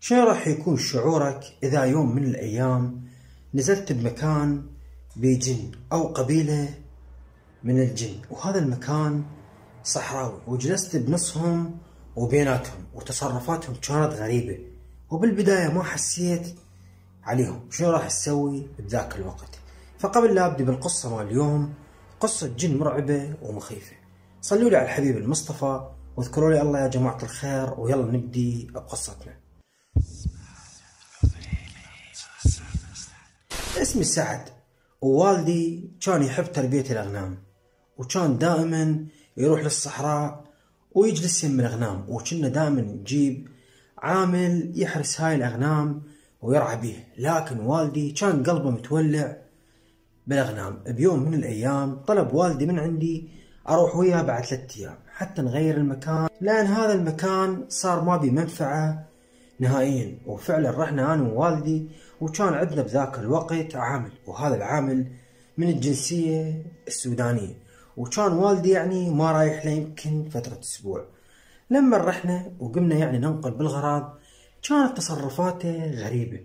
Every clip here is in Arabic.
شنو راح يكون شعورك إذا يوم من الأيام نزلت بمكان بجن أو قبيلة من الجن، وهذا المكان صحراوي، وجلست بنصهم وبيناتهم، وتصرفاتهم كانت غريبة، وبالبداية ما حسيت عليهم. شنو راح تسوي بذاك الوقت؟ فقبل لا أبدي بالقصة مال اليوم، قصة جن مرعبة ومخيفة، صلوا لي على الحبيب المصطفى واذكروا لي الله يا جماعة الخير، ويلا نبدي بقصتنا. اسمي سعد، ووالدي كان يحب تربية الأغنام، وكان دائما يروح للصحراء ويجلس يم الأغنام، وكنا دائما نجيب عامل يحرس هاي الأغنام ويرعى بيها. لكن والدي كان قلبه متولع بالأغنام. بيوم من الأيام طلب والدي من عندي أروح وياه بعد 3 أيام حتى نغير المكان، لأن هذا المكان صار ما بي منفعة نهائيا. وفعلا رحنا أنا ووالدي، وكان عندنا بذاك الوقت عامل، وهذا العامل من الجنسية السودانية، وكان والدي يعني ما رايح له يمكن فترة أسبوع. لما رحنا وقمنا يعني ننقل بالغراض، كانت تصرفاته غريبة،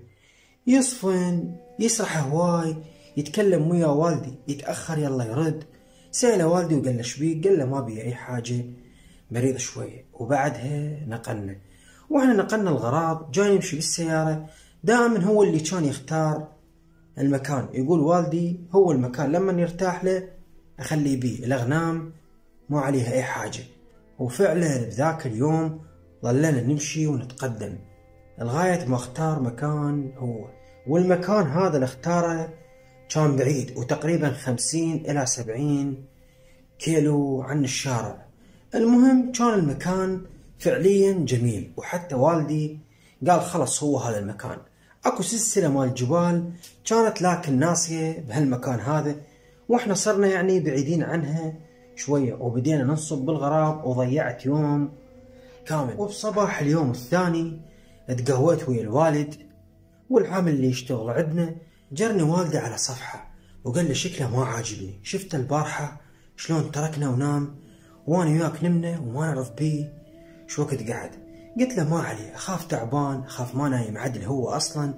يصفن، يسرح هواي، يتكلم ويا والدي، يتأخر يلا يرد. سأله والدي وقال له شبيك؟ قال له ما بي أي حاجة، مريض شوية. وبعدها نقلنا، واحنا نقلنا الغراض جاي يمشي بالسيارة، دائما هو اللي كان يختار المكان. يقول والدي هو المكان لما يرتاح له أخليه بيه، الأغنام ما عليها أي حاجة. وفعلا بذاك اليوم ظلنا نمشي ونتقدم لغاية ما اختار مكان هو، والمكان هذا اللي اختاره كان بعيد، وتقريبا 50 إلى 70 كيلو عن الشارع. المهم كان المكان فعليا جميل، وحتى والدي قال خلص هو هذا المكان. اكو سلسلة مال جبال كانت لكن ناسية بهالمكان هذا، واحنا صرنا يعني بعيدين عنها شوية، وبدينا ننصب بالغراب، وضيعت يوم كامل. وبصباح اليوم الثاني اتقهويت ويا الوالد والعامل اللي يشتغل عندنا. جرني والدي على صفحة وقال لي شكله ما عاجبني، شفت البارحة شلون تركنا ونام، وانا وياك نمنا وما نعرف بيه شو وقت قعد. قلت له ما عليه، اخاف تعبان، اخاف ما نايم عدل هو اصلا.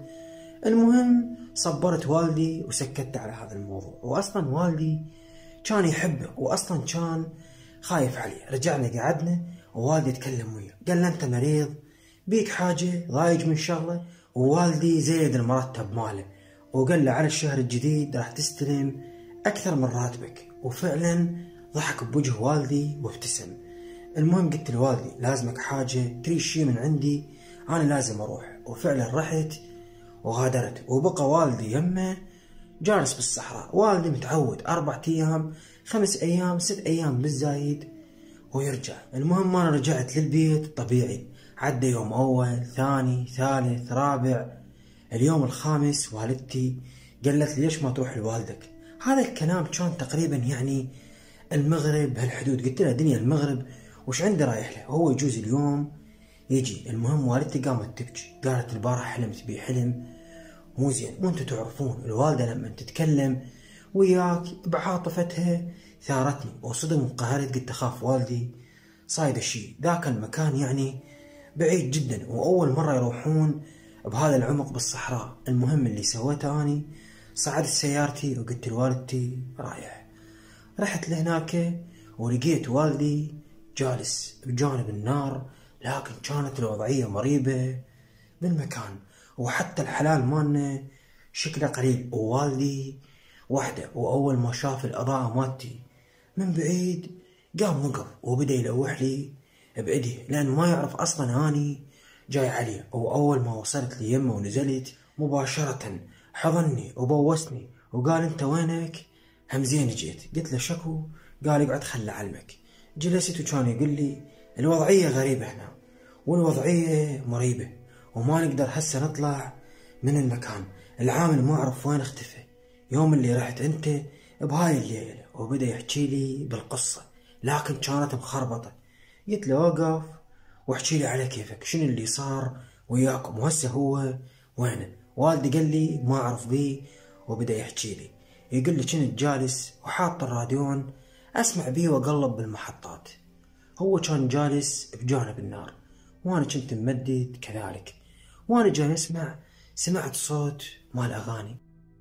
المهم صبرت والدي وسكت على هذا الموضوع، واصلا والدي كان يحبه، واصلا كان خايف عليه. رجعنا قعدنا ووالدي تكلم وياه، قال له انت مريض؟ بيك حاجة؟ ضايج من شغلة؟ ووالدي زيد المرتب ماله، وقال له على الشهر الجديد راح تستلم اكثر من راتبك. وفعلا ضحك بوجه والدي وابتسم. المهم قلت لوالدي لازمك حاجة تريد شي من عندي، انا لازم اروح. وفعلا رحت وغادرت، وبقى والدي يمه جالس بالصحراء. والدي متعود 4 أيام 5 أيام 6 أيام بالزايد ويرجع. المهم انا رجعت للبيت طبيعي، عدى يوم اول ثاني ثالث رابع، اليوم الخامس والدتي قالت لي ليش ما تروح لوالدك؟ هذا الكلام كان تقريبا يعني المغرب بهالحدود. قلت لها دنيا المغرب وش عندي رايح له، هو يجوز اليوم يجي. المهم والدتي قامت تبكي، قالت البارحة حلمت بي حلم مو زين، وانتم تعرفون الوالدة لما تتكلم وياك بعاطفتها ثارتني وصدم وقهرت. قلت اخاف والدي صايد شي، ذاك المكان يعني بعيد جدا، واول مرة يروحون بهذا العمق بالصحراء. المهم اللي سويته اني صعدت سيارتي وقلت لوالدتي رايح. رحت لهناك ولقيت والدي جالس بجانب النار، لكن كانت الوضعية مريبة بالمكان، وحتى الحلال مالنا شكله قليل، ووالدي وحده. واول ما شاف الاضاءة مالتي من بعيد قام وقف وبدأ يلوح لي بإيديه، لأن ما يعرف أصلا أني جاي عليه. وأول ما وصلت لي يمه ونزلت مباشرة حضني وبوسني وقال أنت وينك؟ همزين جيت. قلت له شكو؟ قال اقعد خلى علمك. جلست وكان يقول لي الوضعية غريبة هنا، والوضعية مريبة، وما نقدر هسه نطلع من المكان. العامل ما أعرف وين اختفى يوم اللي رحت أنت بهاي الليلة. وبدأ يحكي لي بالقصة لكن كانت مخربطة. قلت له وقف واحكي لي على كيفك، شنو اللي صار وياكم وهسه هو وينه؟ والدي قال لي ما أعرف بيه، وبدأ يحكي لي يقول لي كنت جالس وحاط الراديون أسمع بيه وأقلب بالمحطات. هو كان جالس بجانب النار وانا كنت ممدد كذلك، وانا جاي اسمع سمعت صوت مال اغاني.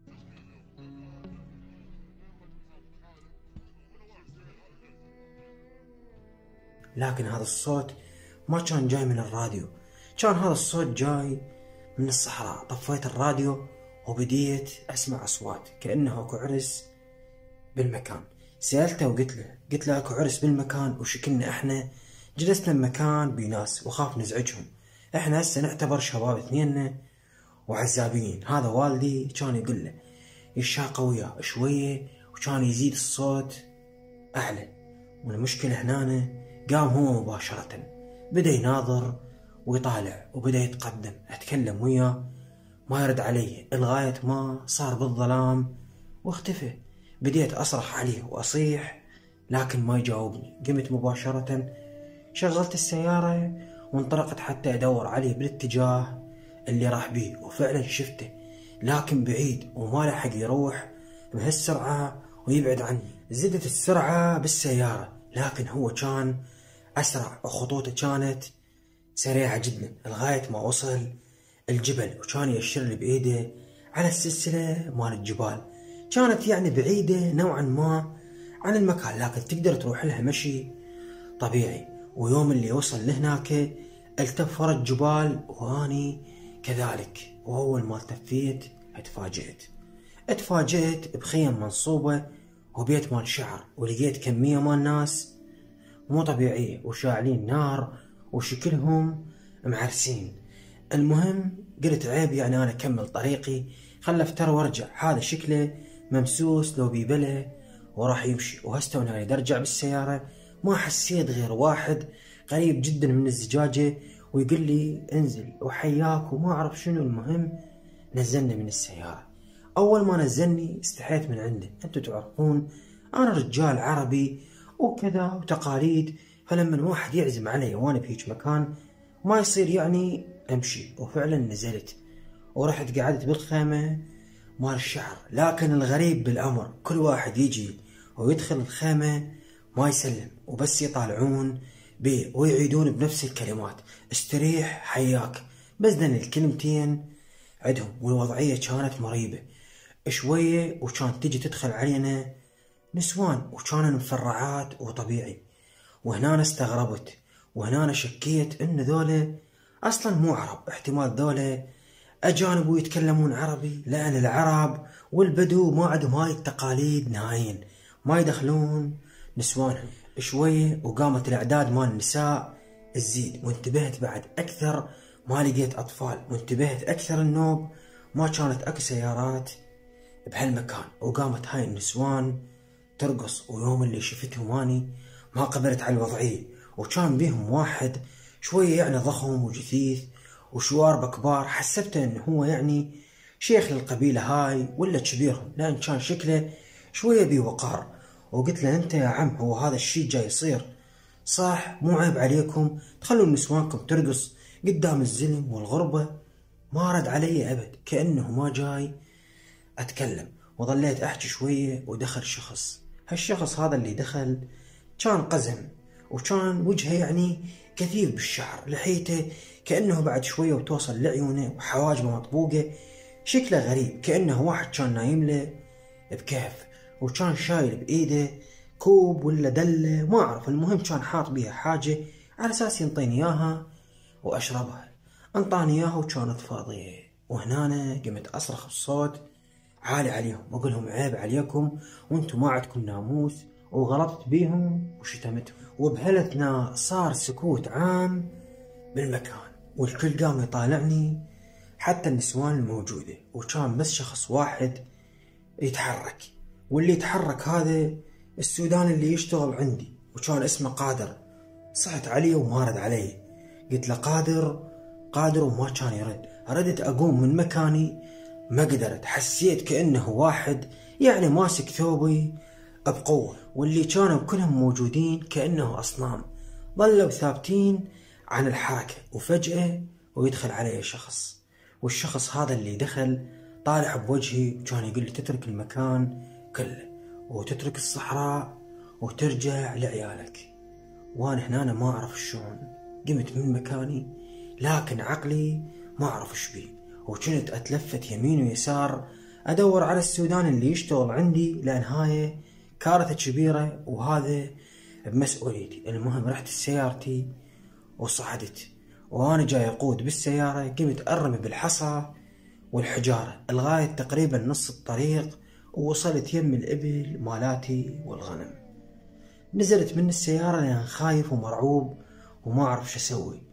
لكن هذا الصوت ما كان جاي من الراديو، كان هذا الصوت جاي من الصحراء. طفيت الراديو وبديت اسمع اصوات كأنه اكو عرس بالمكان. سألته قلت له اكو عرس بالمكان وشكلنا احنا جلسنا بمكان بناس وخاف نزعجهم، احنا هسه نعتبر شباب اثنيننا وعزابين. هذا والدي كان يقول له يشاق وياه شوية وكان يزيد الصوت اعلى. والمشكلة هنا قام هو مباشرة بدأ يناظر ويطالع وبدأ يتقدم. اتكلم وياه ما يرد علي لغاية ما صار بالظلام واختفى. بديت اصرخ عليه واصيح لكن ما يجاوبني. قمت مباشرة شغلت السيارة وانطلقت حتى ادور عليه بالاتجاه اللي راح بيه، وفعلا شفته لكن بعيد وما لحق يروح بهالسرعة ويبعد عني. زدت السرعة بالسيارة لكن هو كان اسرع وخطوته كانت سريعة جدا لغاية ما وصل الجبل، وكان يشير لي بايده على السلسلة مال الجبال. كانت يعني بعيدة نوعا ما عن المكان لكن تقدر تروح لها مشي طبيعي. ويوم اللي وصل لهناك التف ورا الجبال واني كذلك. واول ما التفيت اتفاجئت بخيم منصوبة وبيت مال شعر، ولقيت كمية مال ناس مو طبيعية وشاعلين نار وشكلهم معرسين. المهم قلت عيب يعني انا اكمل طريقي، خل افتر وارجع، هذا شكله ممسوس لو بيبله وراح يمشي. وهستونا اريد ارجع بالسيارة ما حسيت غير واحد قريب جدا من الزجاجة ويقول لي انزل وحياك وما اعرف شنو. المهم نزلنا من السيارة. اول ما نزلني استحيت من عنده، انتوا تعرفون انا رجال عربي وكذا وتقاليد، فلما واحد يعزم علي وانا بهيج مكان ما يصير يعني امشي. وفعلا نزلت ورحت قعدت بالخيمة مال الشعر. لكن الغريب بالامر كل واحد يجي ويدخل الخيمة ما يسلم وبس يطالعون بيه ويعيدون بنفس الكلمات استريح حياك، بس ذن الكلمتين عندهم. والوضعية كانت مريبة شوية وكانت تجي تدخل علينا نسوان وكانوا مفرعات وطبيعي. وهنا أنا استغربت وهنا أنا شكيت ان ذولا اصلا مو عرب، احتمال ذولا اجانب ويتكلمون عربي، لان العرب والبدو ما عندهم هاي التقاليد نهائيا، ما يدخلون نسوانهم. شوية وقامت الاعداد مال النساء تزيد، وانتبهت بعد اكثر ما لقيت اطفال، وانتبهت اكثر النوب ما كانت اكو سيارات بهالمكان. وقامت هاي النسوان ترقص، ويوم اللي شفتهم اني ما قبلت على الوضعية. وكان بيهم واحد شوية يعني ضخم وجثيث وشواربه كبار، حسبته انه هو يعني شيخ للقبيلة هاي ولا كبيرهم، لان كان شكله شوية بوقار. وقلت له انت يا عم هو هذا الشي جاي يصير صح؟ مو عيب عليكم تخلون نسوانكم ترقص قدام الزلم والغربة؟ ما رد علي ابد كأنه ما جاي اتكلم. وظليت احكي شوية ودخل شخص. هالشخص هذا اللي دخل كان قزم وكان وجهه يعني كثيف بالشعر، لحيته كأنه بعد شوية وتوصل لعيونه وحواجبه مطبوقة، شكله غريب كأنه واحد كان نايم له بكهف، وكان شايل بإيده كوب ولا دلة ما أعرف. المهم كان حاط بيها حاجة على أساس ينطيني إياها وأشربها. انطاني إياها وكانت فاضية. وهنا قمت أصرخ بصوت عالي عليهم وأقولهم عيب عليكم وانتم ما عندكم ناموس، وغلطت بيهم وشتمتهم. وبهالأثناء صار سكوت عام بالمكان والكل قام يطالعني حتى النسوان الموجودة، وكان بس شخص واحد يتحرك، واللي يتحرك هذا السوداني اللي يشتغل عندي وكان اسمه قادر. صحت عليه وما رد علي، قلت له قادر وما كان يرد. ردت أقوم من مكاني ما قدرت، حسيت كأنه واحد يعني ماسك ثوبي بقوة، واللي كانوا كلهم موجودين كأنه أصنام ظلوا ثابتين عن الحركة. وفجأة ويدخل علي شخص، والشخص هذا اللي دخل طالع بوجهي وكان يقول لي تترك المكان كله وتترك الصحراء وترجع لعيالك. وانا هنا ما اعرف شلون قمت من مكاني، لكن عقلي ما أعرف إيش بيه، وكنت أتلفت يمين ويسار أدور على السوداني اللي يشتغل عندي، لأن هاي كارثة كبيرة وهذا بمسؤوليتي. المهم رحت سيارتي وصعدت، وأنا جاي أقود بالسيارة قمت أرمي بالحصى والحجارة لغاية تقريبا نص الطريق، ووصلت يم الإبل مالاتي والغنم. نزلت من السيارة لأن خايف ومرعوب وما أعرف شو أسوي.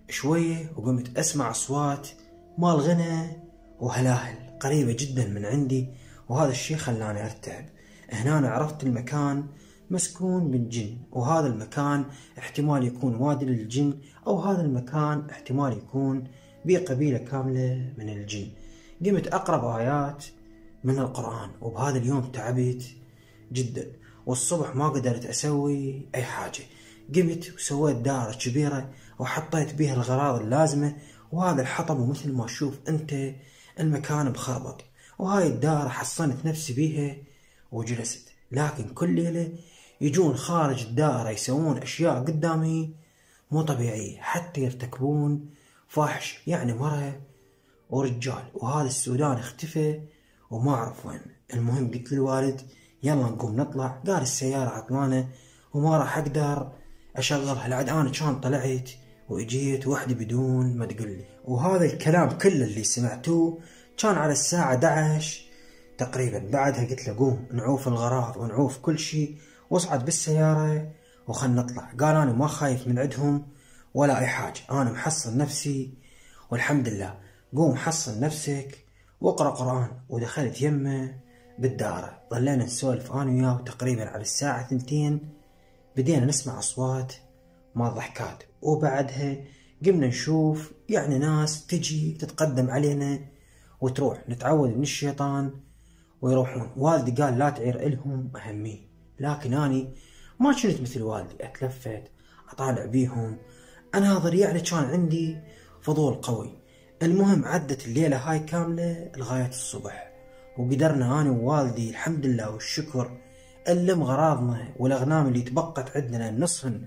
شوية وقمت أسمع أصوات مال غنى وهلاهل قريبة جدا من عندي، وهذا الشي خلاني أرتعب. هنا عرفت المكان مسكون بالجن، وهذا المكان احتمال يكون وادي للجن، أو هذا المكان احتمال يكون بيه قبيلة كاملة من الجن. قمت أقرأ آيات من القرآن، وبهذا اليوم تعبت جدا، والصبح ما قدرت أسوي أي حاجة. قمت وسويت دائرة كبيرة وحطيت بيها الغراض اللازمة، وهذا الحطب ومثل ما تشوف أنت المكان مخربط، وهاي الدائرة حصنت نفسي بيها وجلست. لكن كل ليلة يجون خارج الدائرة يسوون أشياء قدامي مو طبيعية، حتى يرتكبون فاحش، يعني مرة ورجال. وهذا السودان اختفى وما أعرف وين. المهم قلت للوالد يلا نقوم نطلع، قال السيارة عطلانة وما راح أقدر أشغلها. لعد أنا كان طلعت وإجيت وحدي بدون ما تقولي. وهذا الكلام كله اللي سمعتوه كان على الساعة 11 تقريبا. بعدها قلت له قوم نعوف الغراض ونعوف كل شيء واصعد بالسيارة وخل نطلع. قال أنا ما خايف من عندهم ولا أي حاجة، أنا محصن نفسي والحمد لله. قوم حصن نفسك واقرأ قرآن. ودخلت يمه بالدارة، ظلينا نسولف أنا وياه تقريبا على الساعة 2. بدينا نسمع أصوات ما ضحكات، وبعدها قمنا نشوف يعني ناس تجي تتقدم علينا وتروح. نتعود من الشيطان ويروحون. والدي قال لا تعير إلهم أهمية، لكن أنا ما كنت مثل والدي أتلفت أطالع بيهم أناظر، يعني كان عندي فضول قوي. المهم عدت الليلة هاي كاملة لغاية الصبح، وقدرنا أنا ووالدي الحمد لله والشكر نلم غراضنا والأغنام اللي تبقت عندنا، لأن نصهن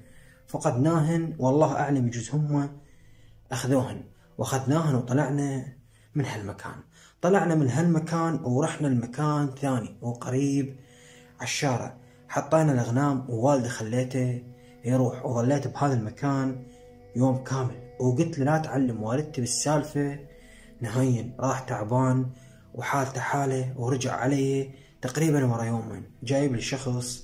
فقدناهن والله أعلم يجوز هم أخذوهن، وأخذناهن وطلعنا من هالمكان. طلعنا من هالمكان ورحنا المكان ثاني وقريب عالشارع، حطينا الأغنام ووالدي خليته يروح، وظليت بهذا المكان يوم كامل. وقلت له لا تعلم والدتي بالسالفة نهائيا، راح تعبان وحالته حاله، ورجع علي تقريبا ورا يومين جايب لي شخص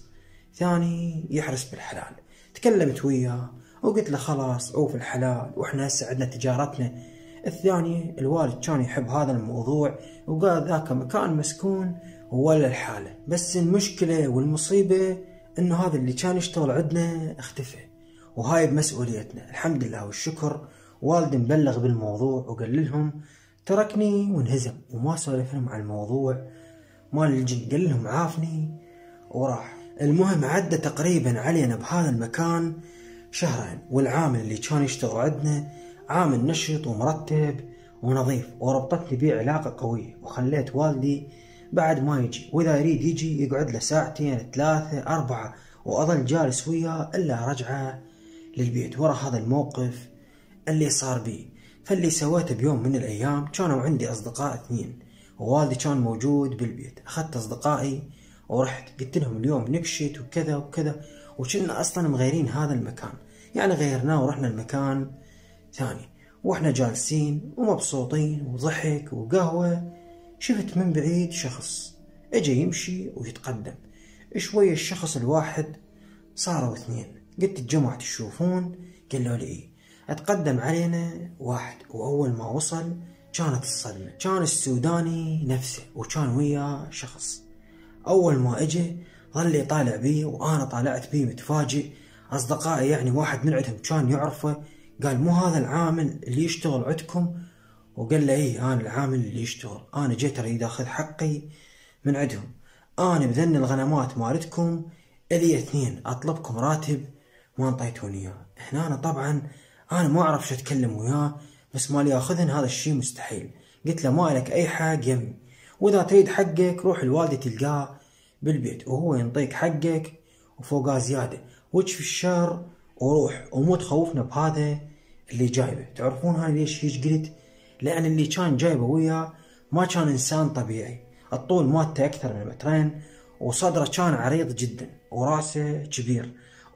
ثاني يحرس بالحلال. تكلمت وياه وقلت له خلاص عوف الحلال، واحنا هسه عندنا تجارتنا الثانية. الوالد كان يحب هذا الموضوع وقال ذاك مكان مسكون ولا الحالة، بس المشكلة والمصيبة انه هذا اللي كان يشتغل عندنا اختفى، وهاي بمسؤوليتنا. الحمد لله والشكر والدي مبلغ بالموضوع وقال لهم تركني وانهزم، وما سولف لهم عن الموضوع مال الجن، قال لهم عافني وراح. المهم عدى تقريبا علينا بهذا المكان شهرين، والعامل اللي كان يشتغل عندنا عامل نشط ومرتب ونظيف، وربطتني بيه علاقة قوية، وخليت والدي بعد ما يجي، وإذا يريد يجي يقعد له ساعتين 3 4 وأظل جالس وياه إلا رجعه للبيت ورا هذا الموقف اللي صار بي. فاللي سويته بيوم من الأيام، كانوا عندي أصدقاء 2 ووالدي كان موجود بالبيت. أخذت أصدقائي ورحت قلت لهم اليوم نكشت وكذا وكذا، وكنا أصلا مغيرين هذا المكان، يعني غيرناه ورحنا المكان ثاني. واحنا جالسين ومبسوطين وضحك وقهوة، شفت من بعيد شخص اجى يمشي ويتقدم. شوية الشخص الواحد صاروا 2. قلت الجماعة تشوفون؟ قالوا لي ايه. اتقدم علينا واحد، واول ما وصل كانت الصدمة. كان السوداني نفسه وكان وياه شخص. اول ما اجى ظل يطالع بي وانا طالعت بي متفاجئ. اصدقائي يعني واحد من عندهم كان يعرفه، قال مو هذا العامل اللي يشتغل عندكم؟ وقال له ايه انا العامل اللي يشتغل، انا جيت اريد اخذ حقي من عندهم، انا بذن الغنمات مالتكم الي 2 اطلبكم راتب ما انطيتوني اياه. هنا أنا طبعا انا ما اعرف شو اتكلم وياه، بس مالي ياخذن هذا الشيء مستحيل. قلت له ما لك اي حق يمي، واذا تريد حقك روح الوالدة تلقاه بالبيت وهو ينطيك حقك وفوقها زيادة، وجه الشر وروح، ومو تخوفنا بهذا اللي جايبه. تعرفون هاي ليش هيج قلت؟ لأن اللي كان جايبه وياه ما كان إنسان طبيعي. الطول مالته أكثر من 2 متر، وصدره كان عريض جدا، وراسه كبير،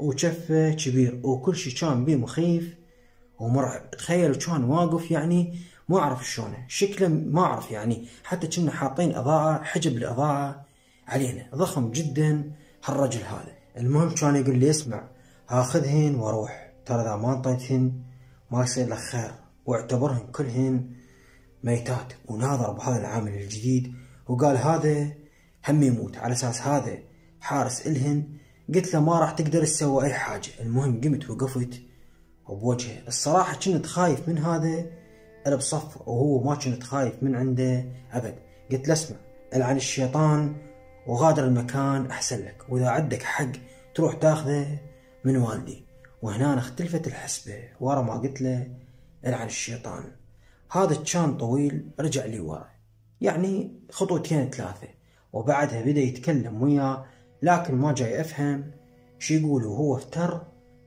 وكفه كبير، وكل شي كان بيه مخيف ومرعب. تخيلوا كان واقف، يعني ما أعرف شلونه شكله، ما أعرف يعني، حتى كنا حاطين إضاءة، حجب الإضاءة علينا، ضخم جدا هالرجل هذا. المهم كان يقول لي اسمع، هاخذهن واروح، ترى اذا ما انطيتهن ما يصير لك خير، واعتبرهن كلهن ميتات. وناظر بهذا العامل الجديد وقال هذا هم يموت، على اساس هذا حارس الهن. قلت له ما راح تقدر تسوي اي حاجة. المهم قمت وقفت وبوجهه. الصراحة كنت خايف من هذا اللي بصف، وهو ما كنت خايف من عنده ابد. قلت له اسمع، العن الشيطان وغادر المكان احسن لك، واذا عندك حق تروح تاخذه من والدي. وهنا اختلفت الحسبة. ورا ما قلت له العن الشيطان، هذا كان طويل رجع لي ورا، يعني 2 3 خطوة، وبعدها بدأ يتكلم وياه، لكن ما جاي افهم شي يقول، وهو افتر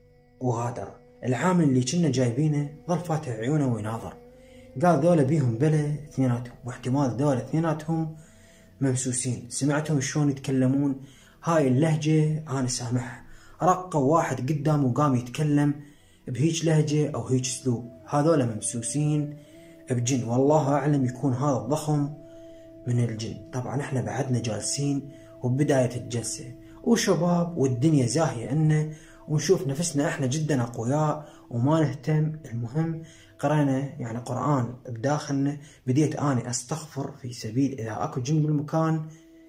وغادر. العامل اللي كنا جايبينه ظل فاتح عيونه ويناظر. قال ذولا بيهم بلا اثنيناتهم، واحتمال ذولا اثنيناتهم ممسوسين. سمعتهم شلون يتكلمون هاي اللهجة، انا سامعها. رقوا واحد قدام وقام يتكلم بهيج لهجة او هيج اسلوب، هذولا ممسوسين بجن، والله اعلم يكون هذا الضخم من الجن. طبعا احنا بعدنا جالسين وبداية الجلسة وشباب، والدنيا زاهية انه، ونشوف نفسنا احنا جدا اقوياء وما نهتم. المهم قرأنا يعني قرآن بداخلنا. بديت اني استغفر في سبيل اذا اكو جن بالمكان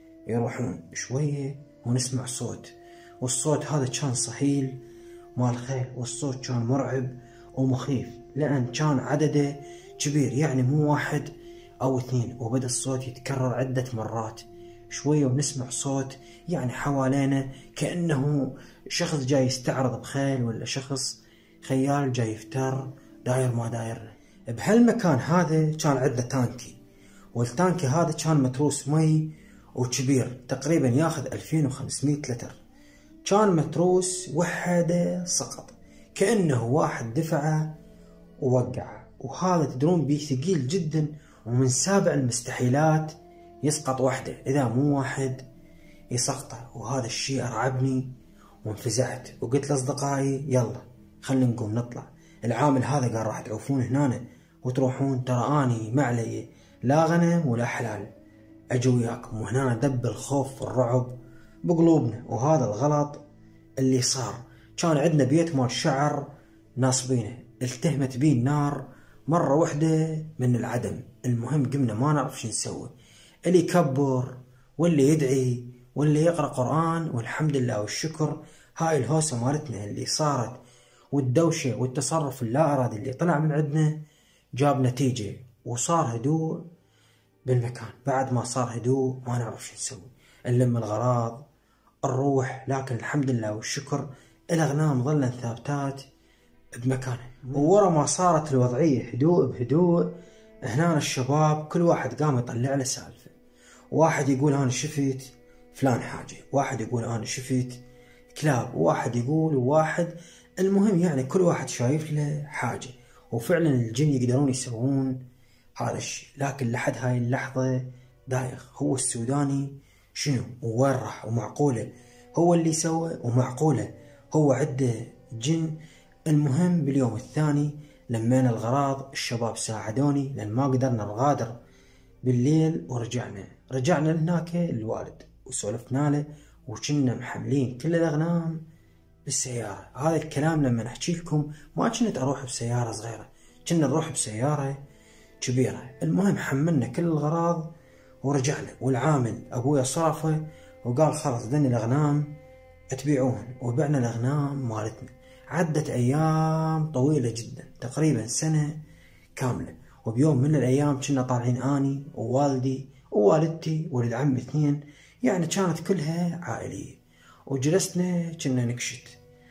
يروحون شوية، ونسمع صوت، والصوت هذا كان صهيل مال خيل، والصوت كان مرعب ومخيف، لأن كان عدده كبير، يعني مو 1 أو 2. وبدأ الصوت يتكرر عدة مرات. شوية ونسمع صوت يعني حوالينا، كأنه شخص جاي يستعرض بخيل، ولا شخص خيال جاي يفتر داير ما داير. بهالمكان هذا كان عندنا تانكي، والتانكي هذا كان متروس مي وكبير، تقريبا ياخذ 2500 لتر. كان متروس وحده سقط، كأنه واحد دفعه ووقعه. وهذا تدرون بيه ثقيل جدا، ومن 7 المستحيلات يسقط وحده، إذا مو واحد يسقطه. وهذا الشيء أرعبني وانفزعت، وقلت لأصدقائي يلا خلينا نقوم نطلع. العامل هذا قال راح تعوفون هنا وتروحون، ترى أني ما علي لا غنم ولا حلال، أجي وياكم. وهنا دب الخوف والرعب بقلوبنا. وهذا الغلط اللي صار. كان عندنا بيت مال شعر ناصبينه، التهمت بيه النار مرة واحدة من العدم. المهم قمنا ما نعرف شو نسوي، اللي يكبر واللي يدعي واللي يقرأ قرآن. والحمد لله والشكر هاي الهوسة مالتنا اللي صارت والدوشة والتصرف اللا أرادي اللي طلع من عندنا جاب نتيجة، وصار هدوء بالمكان. بعد ما صار هدوء ما نعرف شو نسوي، نلم الغراض نروح. لكن الحمد لله والشكر الأغنام ظلن ثابتات بمكانه. وورا ما صارت الوضعية هدوء بهدوء، هنا الشباب كل واحد قام يطلع له سالفة. واحد يقول أنا شفت فلان حاجة، واحد يقول أنا شفت كلاب، واحد يقول، وواحد. المهم يعني كل واحد شايف له حاجة، وفعلا الجن يقدرون يسوون هذا الشيء. لكن لحد هاي اللحظة دايخ، هو السوداني شنو ووين راح؟ ومعقولة هو اللي سوى؟ ومعقولة هو عنده جن؟ المهم باليوم الثاني لمينا الغراض، الشباب ساعدوني لأن ما قدرنا نغادر بالليل، ورجعنا لهناك الوالد وسولفنا له، وكنا محملين كل الأغنام بالسيارة. هذا الكلام لما نحكي لكم ما كنت أروح بسيارة صغيرة، كنا نروح بسيارة كبيرة. المهم حملنا كل الغراض ورجعنا، والعامل أبويا صرفه وقال خلاص ذني الأغنام تبيعوهن، وبعنا الأغنام مالتنا. عدت أيام طويلة جدا، تقريبا سنة كاملة. وبيوم من الأيام كنا طالعين أني ووالدي ووالدتي ولد عمي 2، يعني كانت كلها عائلية، وجلسنا كنا نكشت.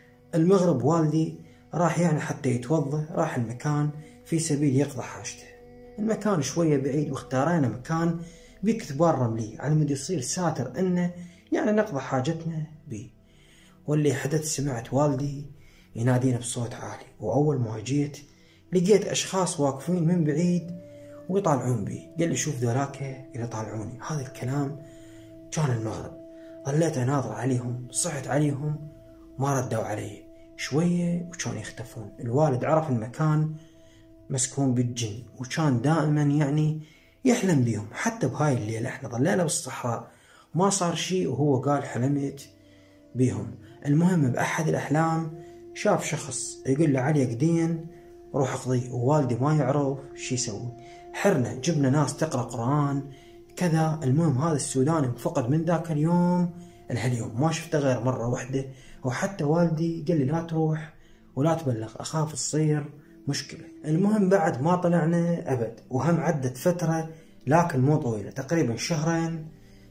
المغرب والدي راح يعني حتى يتوضى، راح المكان في سبيل يقضى حاجته. المكان شوية بعيد، واختارينا مكان بكثبان رملي على مود يصير ساتر انه يعني نقضى حاجتنا بيه. واللي حدث سمعت والدي ينادينا بصوت عالي، واول ما جيت لقيت اشخاص واقفين من بعيد ويطالعون بي. قال لي شوف ذولاك اللي طالعوني. هذا الكلام كان المغرب. ظليت اناظر عليهم، صحت عليهم ما ردوا علي. شوية وكان يختفون. الوالد عرف المكان مسكون بالجن، وكان دائما يعني يحلم بيهم. حتى بهاي الليلة احنا ظلينا بالصحراء ما صار شيء وهو قال حلمت بيهم. المهم بأحد الأحلام شاف شخص يقول له علي قدين روح اقضي، ووالدي ما يعرف شي يسوي. حرنا جبنا ناس تقرأ قرآن كذا. المهم هذا السوداني انفقد من ذاك اليوم لهاليوم، ما شفته غير مرة واحدة. وحتى والدي قال لي لا تروح ولا تبلغ، أخاف تصير مشكلة. المهم بعد ما طلعنا أبد، وهم عدت فترة لكن مو طويلة، تقريبا شهرين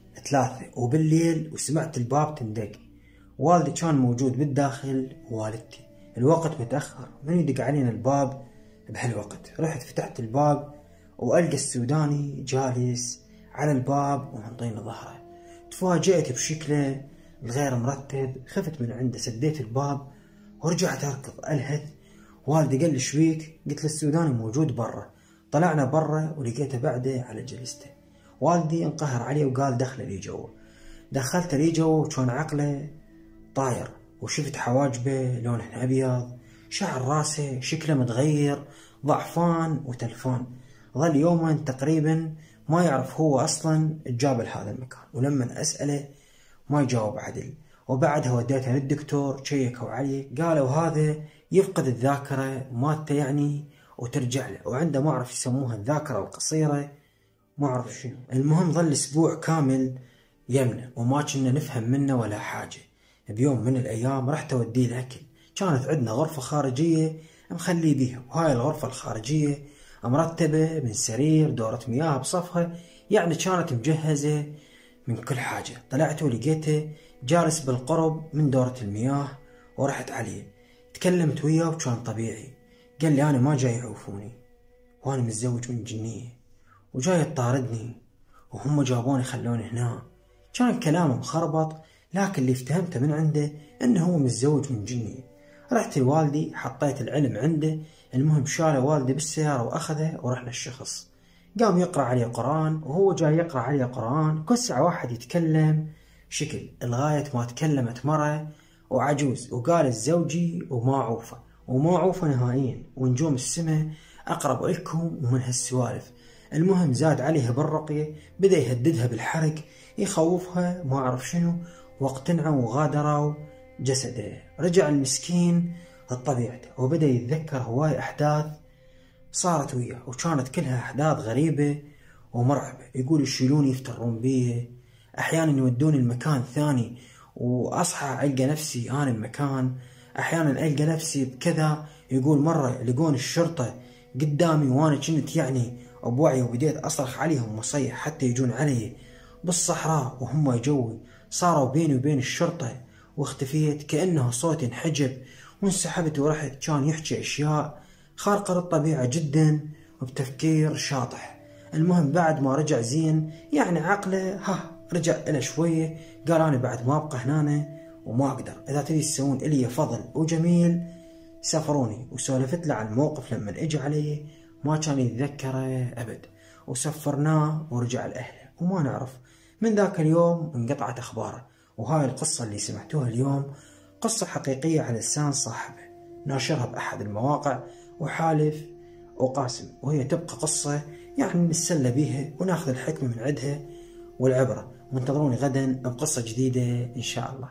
3، وبالليل وسمعت الباب تندق. والدي كان موجود بالداخل ووالدتي. الوقت متأخر، من يدق علينا الباب بهالوقت؟ رحت فتحت الباب وألقى السوداني جالس على الباب ومنطيني ظهره. تفاجأت بشكله الغير مرتب، خفت من عنده، سديت الباب ورجعت أركض ألهث. والدي قال لي شويك؟ قلت له السوداني موجود برا. طلعنا برا ولقيته بعده على جلسته. والدي انقهر عليه وقال دخله لي جوا. دخلته لي جوا وكان عقله طاير، وشفت حواجبه لونه أبيض، شعر راسه شكله متغير، ضعفان وتلفان. ظل يومين تقريبا ما يعرف هو أصلا جاب لهذا المكان، ولما أسأله ما يجاوب عدل. وبعدها وديته للدكتور، شيكوا عليه قالوا هذا يفقد الذاكرة مالته يعني وترجع له، وعنده ما أعرف يسموها الذاكرة القصيرة ما أعرف شنو. المهم ظل أسبوع كامل يمنا وما كنا نفهم منه ولا حاجة. بيوم من الأيام رحت أوديه الأكل. كانت عندنا غرفة خارجية مخلي بيها، وهاي الغرفة الخارجية مرتبة من سرير، دورة مياه بصفها، يعني كانت مجهزة من كل حاجة. طلعت ولقيته جالس بالقرب من دورة المياه ورحت عليه. تكلمت وياه وكان طبيعي. قال لي أنا ما جاي يعوفوني، وأنا متزوج من جنية وجاي تطاردني، وهم جابوني خلوني هنا. كان كلامه مخربط، لكن اللي افتهمته من عنده انه هو متزوج من جنية. رحت لوالدي حطيت العلم عنده. المهم شاله والدي بالسيارة واخذه ورحنا الشخص. قام يقرأ عليه قرآن، وهو جاي يقرأ عليه قرآن كل ساعة واحد يتكلم شكل، لغاية ما تكلمت مرة وعجوز وقالت زوجي وما عوفة وما عوفة نهائيا، ونجوم السماء أقرب إلكم ومن هالسوالف. المهم زاد عليها بالرقية، بدأ يهددها بالحرق، يخوفها ما أعرف شنو، واقتنعوا وغادروا جسده. رجع المسكين لطبيعته وبدأ يتذكر هواي أحداث صارت وياه، وكانت كلها أحداث غريبة ومرعبة. يقول يشيلوني يفترون بيه، أحيانا يودوني المكان ثاني وأصحى ألقى نفسي أنا المكان، أحيانا ألقى نفسي بكذا. يقول مرة لقون الشرطة قدامي وأنا كنت يعني أبوعي، وبديت أصرخ عليهم وصيح حتى يجون علي بالصحراء وهم يجوي. صاروا بيني وبين الشرطة واختفيت كأنه صوتي انحجب وانسحبت ورحت. كان يحكي أشياء خارقة للطبيعة جدا وبتفكير شاطح. المهم بعد ما رجع زين يعني عقله رجع إلى شوية، قال أنا بعد ما أبقى هنا وما أقدر، إذا تبي تسوون إلي فضل وجميل سافروني. وسولفت له عن الموقف لما اجى عليه ما كان يتذكره أبد، وسفرناه ورجع لأهله وما نعرف. من ذاك اليوم انقطعت أخباره. وهاي القصة اللي سمعتوها اليوم قصة حقيقية على لسان صاحبه، ناشرها بأحد المواقع وحالف وقاسم، وهي تبقى قصة يعني نتسلى بيها وناخذ الحكمة من عندها والعبرة. وانتظروني غدا بقصة جديدة إن شاء الله.